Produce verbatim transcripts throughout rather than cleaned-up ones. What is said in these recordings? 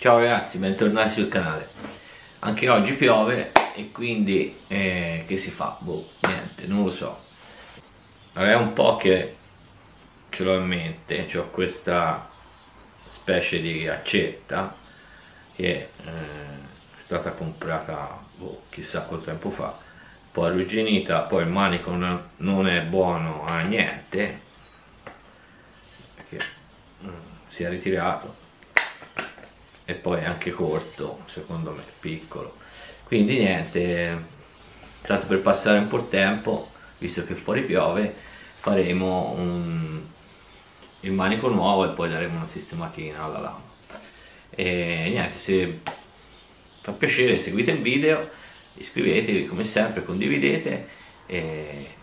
Ciao ragazzi, bentornati sul canale. Anche oggi piove e quindi eh, che si fa? Boh, niente, non lo so. Allora, è un po' che ce l'ho in mente, ho questa specie di accetta che eh, è stata comprata boh, chissà quanto tempo fa, poi arrugginita, poi il manico non, non è buono a niente, perché mm, si è ritirato. E poi è anche corto, secondo me, piccolo, quindi niente, tanto per passare un po' il tempo, visto che fuori piove, faremo un, il manico nuovo e poi daremo una sistematina alla lama. E niente, se fa piacere seguite il video, iscrivetevi come sempre, condividete e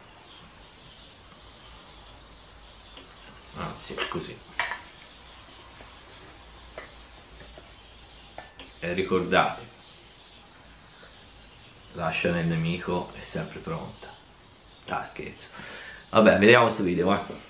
anzi così. E ricordate, lascia nel nemico è sempre pronta. Ah, scherzo. Vabbè, vediamo questo video, eh.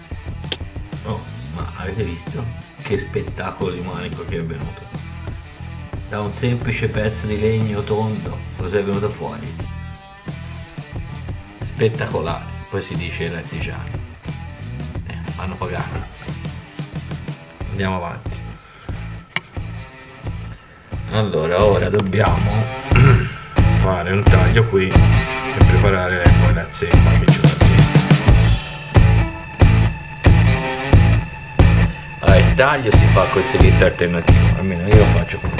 Avete visto che spettacolo di manico che è venuto? da un semplice pezzo di legno tondo cosa è venuto fuori? Spettacolare, poi si dice l'artigiano, eh, vanno pagati. Andiamo avanti. Allora ora dobbiamo fare un taglio qui e preparare poi la zeppa che c'è da dentro. Allora, il taglio si fa col seghetto alternativo, almeno io lo faccio così.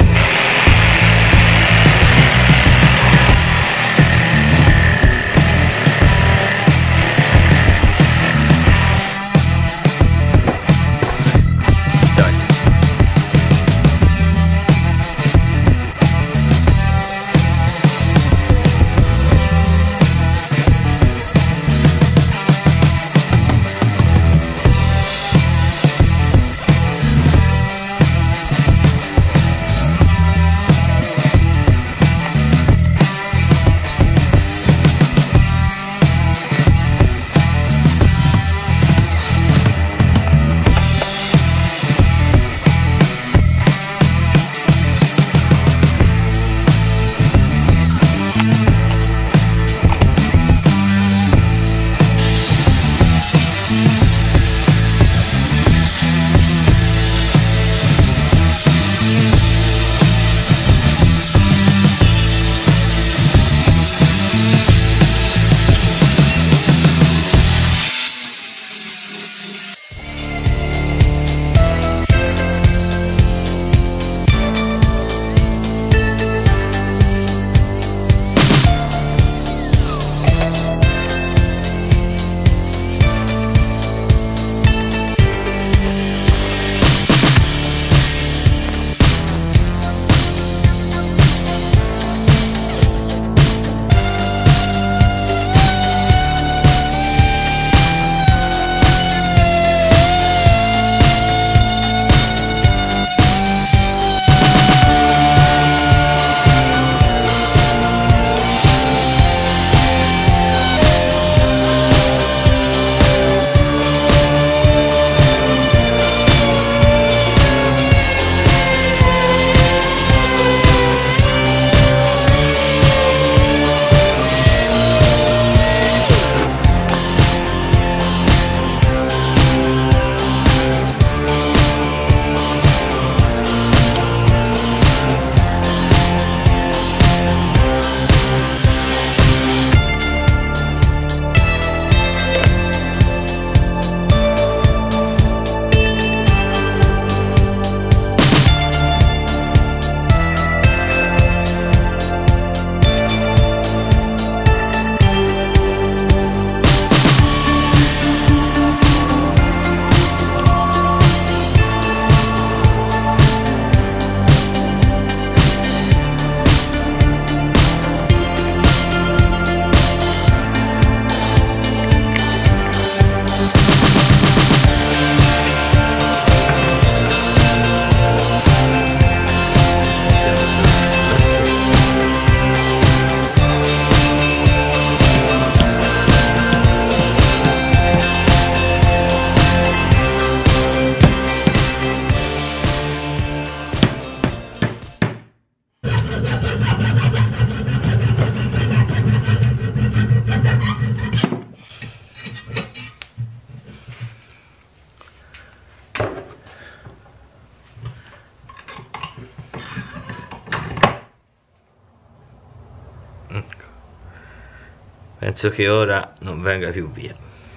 Penso che ora non venga più via.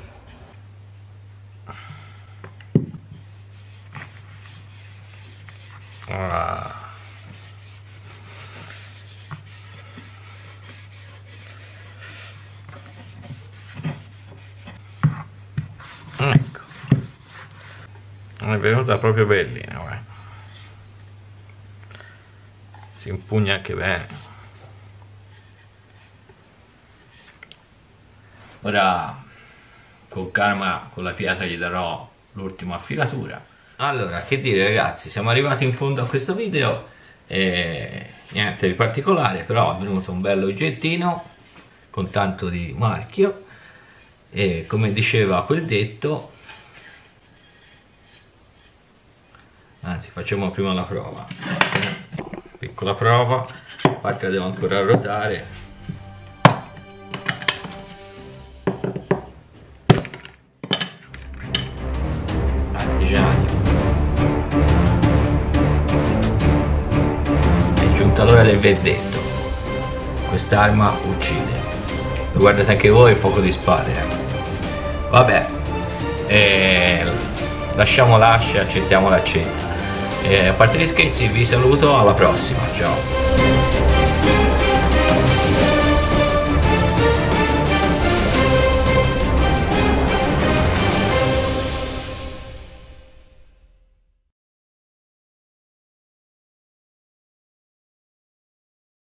Ah. Ecco, è venuta proprio bellina, eh. Si impugna anche bene. Ora con calma, con la pietra, gli darò l'ultima affilatura. Allora, che dire ragazzi, siamo arrivati in fondo a questo video e niente di particolare, però è venuto un bello oggettino con tanto di marchio e come diceva quel detto, anzi facciamo prima la prova. piccola prova, infatti la devo ancora ruotare. Artigiani, è giunta l'ora del verdetto, quest'arma uccide, lo guardate anche voi, il fuoco di spade, eh. Vabbè, eh, lasciamo l'ascia, accettiamo l'accetta. Eh, a parte gli scherzi, vi saluto, alla prossima, ciao.